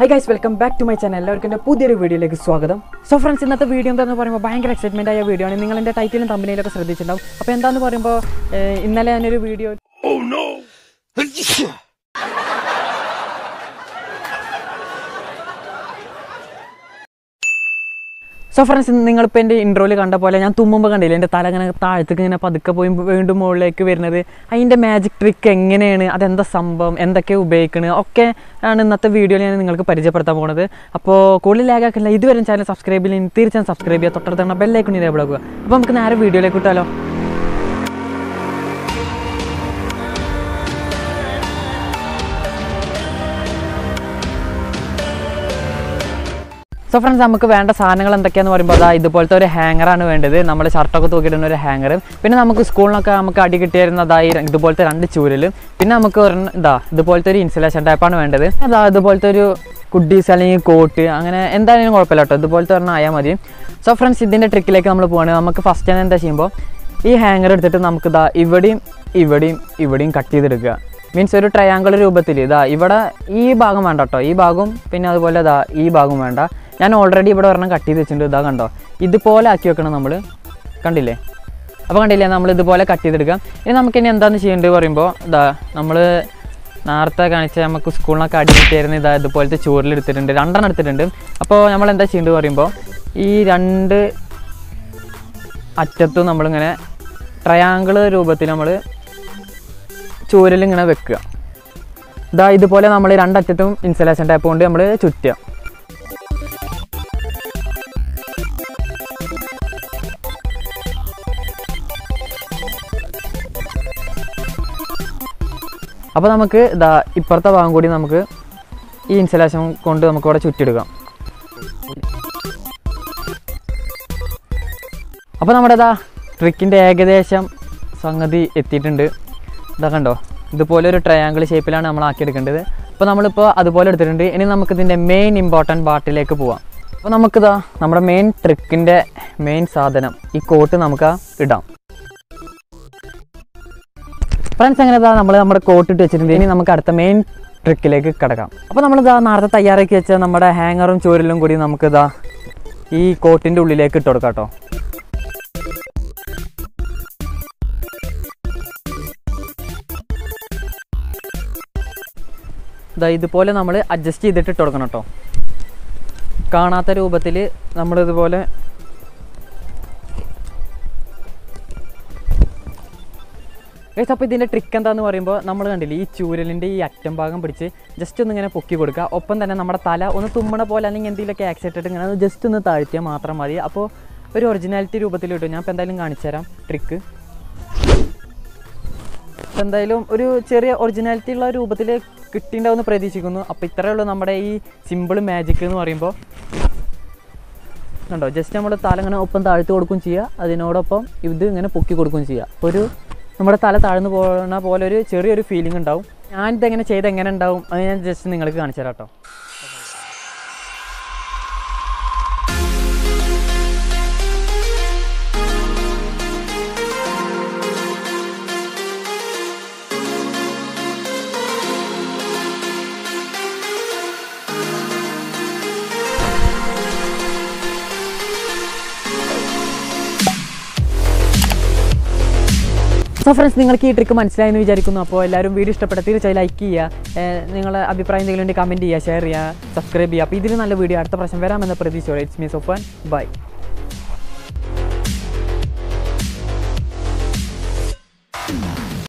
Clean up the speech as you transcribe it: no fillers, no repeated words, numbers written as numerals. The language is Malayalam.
Hi guys, welcome back to my channel. എല്ലാവർക്കും പുതിയൊരു വീഡിയോയിലേക്ക് സ്വാഗതം. സോ ഫ്രണ്ട്സ്, ഇന്നത്തെ വീഡിയോ എന്താണെന്ന് പറയുമ്പോൾ ഭയങ്കര എക്സൈറ്റ്മെന്റ് ആയ വീഡിയോ ആണ്. നിങ്ങൾ എൻ്റെ ടൈറ്റിലും തമ്പനയിലൊക്കെ ശ്രദ്ധിച്ചിട്ടുണ്ടാവും. അപ്പോൾ എന്താണെന്ന് പറയുമ്പോൾ ഇന്നലെ ഞാനൊരു വീഡിയോ സോ ഫ്രണ്ട്സ്, നിങ്ങളിപ്പോൾ എൻ്റെ ഇൻട്രോയിൽ കണ്ട പോലെ ഞാൻ തുമ്മുമ്പോൾ കണ്ടില്ല എൻ്റെ തല ഇങ്ങനെ താഴത്തേക്ക് ഇങ്ങനെ പതുക്കെ പോയി വീണ്ടും മുകളിലേക്ക് വരുന്നത്. അതിൻ്റെ മാജിക് ട്രിക്ക് എങ്ങനെയാണ്, അതെന്താ സംഭവം, എന്തൊക്കെ ഉപയോഗിക്കുന്നത് ഒക്കെ ആണ് ഇന്നത്തെ വീഡിയോയിൽ ഞാൻ നിങ്ങൾക്ക് പരിചയപ്പെടുത്താൻ പോകുന്നത്. അപ്പോൾ കൂടുതൽ ലാഗാക്കില്ല, ഇതുവരെ ചാനൽ സബ്സ്ക്രൈബ് ചെയ്യില്ല, തീർച്ചയായും സബ്സ്ക്രൈബ് ചെയ്യുക, തൊട്ടടുത്ത് ബെല്ലൈക്കൺ ഇനേബിൾ ആക്കുക. അപ്പോൾ നമുക്ക് നേരെ വീഡിയോയിലേക്ക് വിട്ടാലോ. സോ ഫ്രണ്ട്സ്, നമുക്ക് വേണ്ട സാധനങ്ങൾ എന്തൊക്കെയാണെന്ന് പറയുമ്പോൾ ഇതുപോലത്തെ ഒരു ഹാങ്ങറാണ് വേണ്ടത്. നമ്മൾ ഷർട്ടൊക്കെ തൂക്കിയിടുന്ന ഒരു ഹാങ്ങർ. പിന്നെ നമുക്ക് സ്കൂളിനൊക്കെ നമുക്ക് അടി കിട്ടിയിരുന്നതായി ഇതുപോലത്തെ 2 ചൂരൽ. പിന്നെ നമുക്ക് ഇതുപോലത്തെ ഒരു ഇൻസുലേഷൻ ടൈപ്പാണ് വേണ്ടത്. ഇതുപോലത്തെ ഒരു കുഡീസ് അല്ലെങ്കിൽ കോട്ട്, അങ്ങനെ എന്തായാലും കുഴപ്പമില്ല കേട്ടോ, ഇതുപോലത്തെ ഒരെണ്ണം ആയാൽ മതി. സോ ഫ്രണ്ട്സ്, ഇതിൻ്റെ ട്രിക്കിലേക്ക് നമ്മൾ പോവുകയാണ്. നമുക്ക് ഫസ്റ്റ് തന്നെ എന്താ ചെയ്യുമ്പോൾ ഈ ഹാങ്ങർ എടുത്തിട്ട് നമുക്ക് ഇവിടെയും ഇവിടെയും ഇവിടെയും കട്ട് ചെയ്തെടുക്കുക. മീൻസ് ഒരു ട്രയാങ്കിൾ രൂപത്തിൽ ഇവിടെ ഈ ഭാഗം വേണ്ട കേട്ടോ, ഈ ഭാഗവും പിന്നെ അതുപോലെ ഈ ഭാഗവും വേണ്ട. ഞാൻ ഓൾറെഡി ഇവിടെ ഒരെണ്ണം കട്ട് ചെയ്ത് വെച്ചിട്ടുണ്ട്. കണ്ടോ, ഇതുപോലെ ആക്കി വെക്കണം നമ്മൾ. കണ്ടില്ലേ? അപ്പോൾ കണ്ടില്ലേ, നമ്മൾ ഇതുപോലെ കട്ട് ചെയ്തെടുക്കാം. ഇനി നമുക്കിനി എന്താണെന്ന് ചെയ്യേണ്ടത് പറയുമ്പോൾ നമ്മൾ നേരത്തെ കാണിച്ച നമുക്ക് സ്കൂളിനൊക്കെ അടി കിട്ടിയായിരുന്നു. ഇതുപോലത്തെ ചോറിലെടുത്തിട്ടുണ്ട്, 2 എടുത്തിട്ടുണ്ട്. അപ്പോൾ നമ്മൾ എന്താ ചെയ്യേണ്ടത് പറയുമ്പോൾ ഈ 2 അറ്റത്തും നമ്മളിങ്ങനെ ട്രയാങ്കിൾ രൂപത്തിൽ നമ്മൾ ചൂരലിങ്ങനെ വെക്കുക. ഇതുപോലെ നമ്മൾ 2 അറ്റത്തും ഇൻസുലേഷൻ ടൈപ്പ് കൊണ്ട് നമ്മൾ ചുറ്റുക. അപ്പോൾ നമുക്ക് ഇപ്പുറത്തെ ഭാഗം കൂടി നമുക്ക് ഈ ഇൻസുലേഷൻ കൊണ്ട് നമുക്ക് ഇവിടെ ചുറ്റിയെടുക്കാം. അപ്പോൾ നമ്മുടെ ട്രിക്കിൻ്റെ ഏകദേശം സംഗതി എത്തിയിട്ടുണ്ട്. കണ്ടോ, ഇതുപോലെ ഒരു ട്രയാങ്കിൾ ഷേപ്പിലാണ് നമ്മൾ ആക്കിയെടുക്കേണ്ടത്. അപ്പോൾ നമ്മളിപ്പോൾ അതുപോലെ എടുത്തിട്ടുണ്ട്. ഇനി നമുക്കിതിൻ്റെ മെയിൻ ഇമ്പോർട്ടൻറ്റ് പാർട്ടിലേക്ക് പോവാം. അപ്പോൾ നമ്മുടെ മെയിൻ ട്രിക്കിൻ്റെ മെയിൻ സാധനം ഈ കോട്ട് നമുക്ക് ഇടാം. ഫ്രണ്ട്സ്, അങ്ങനെ നമ്മുടെ കോട്ട് ഇട്ട് വെച്ചിട്ടുണ്ട്. ഇനി നമുക്ക് അടുത്ത മെയിൻ ട്രിക്കിലേക്ക് കിടക്കാം. അപ്പോൾ നമ്മൾ നേരത്തെ തയ്യാറാക്കി വെച്ച നമ്മുടെ ഹാങ്ങറും ചൂരലും കൂടി നമുക്ക് ഈ കോട്ടിൻ്റെ ഉള്ളിലേക്ക് ഇട്ട് കൊടുക്കാം കേട്ടോ. ഇതുപോലെ നമ്മൾ അഡ്ജസ്റ്റ് ചെയ്തിട്ട് ഇട്ട് കൊടുക്കണം കേട്ടോ. കാണാത്ത രൂപത്തിൽ നമ്മളിതുപോലെ അപ്പോൾ ഇതിൻ്റെ ട്രിക്ക് എന്താണെന്ന് പറയുമ്പോൾ നമ്മൾ കണ്ടില്ലേ, ഈ ചൂരലിൻ്റെ ഈ അറ്റം ഭാഗം പിടിച്ച് ജസ്റ്റ് ഒന്ന് ഇങ്ങനെ പൊക്കി കൊടുക്കുക. ഒപ്പം തന്നെ നമ്മുടെ തല ഒന്ന് തുമ്മണ പോലെ അല്ലെങ്കിൽ എന്തെങ്കിലുമൊക്കെ ആക്സിഡൻറ്റ് ഇങ്ങനെ ജസ്റ്റ് ഒന്ന് താഴ്ത്തിയാൽ മാത്രം മതി. അപ്പോൾ ഒരു ഒറിജിനാലിറ്റി രൂപത്തിൽ കിട്ടും. ഞാൻ ഇപ്പോൾ എന്തായാലും കാണിച്ചു തരാം ട്രിക്ക്. എന്തായാലും ഒരു ചെറിയ ഒറിജിനാലിറ്റി ഉള്ള രൂപത്തിൽ കിട്ടിയിട്ടുണ്ടാവുമെന്ന് പ്രതീക്ഷിക്കുന്നു. അപ്പോൾ ഇത്രയേ ഉള്ളൂ നമ്മുടെ ഈ സിമ്പിൾ മാജിക് എന്ന് പറയുമ്പോൾ. കണ്ടോ, ജസ്റ്റ് നമ്മൾ തല ഇങ്ങനെ ഒപ്പം താഴ്ത്തി കൊടുക്കുകയും ചെയ്യുക, അതിനോടൊപ്പം ഇത് ഇങ്ങനെ പൊക്കി കൊടുക്കുകയും ചെയ്യുക. ഒരു നമ്മുടെ തല താഴ്ന്നു പോകുന്ന പോലെ ഒരു ചെറിയൊരു ഫീലിംഗ് ഉണ്ടാവും. ഞാനിതെങ്ങനെ ചെയ്ത് എങ്ങനെ ഉണ്ടാവും അത് ഞാൻ ജസ്റ്റ് നിങ്ങൾക്ക് കാണിച്ചു തരാം കേട്ടോ. സോ ഫ്രണ്ട്സ്, നിങ്ങൾക്ക് ഈ ട്രിക്ക് മനസ്സിലായെന്ന് വിചാരിക്കുന്നു. അപ്പോൾ എല്ലാവരും വീഡിയോ ഇഷ്ടപ്പെട്ട തീർച്ചയായും ലൈക്ക് ചെയ്യുക, നിങ്ങളുടെ അഭിപ്രായം എന്തെങ്കിലും ഉണ്ടെങ്കിൽ കമൻറ്റ് ചെയ്യുക, ഷെയർ ചെയ്യുക, സബ്സ്ക്രൈബ് ചെയ്യുക. അപ്പോൾ ഇതിൽ നല്ല വീഡിയോ അടുത്ത പ്രാവശ്യം വരാമെന്ന പ്രതീക്ഷയോടെ. It's me Safwan. ബൈ.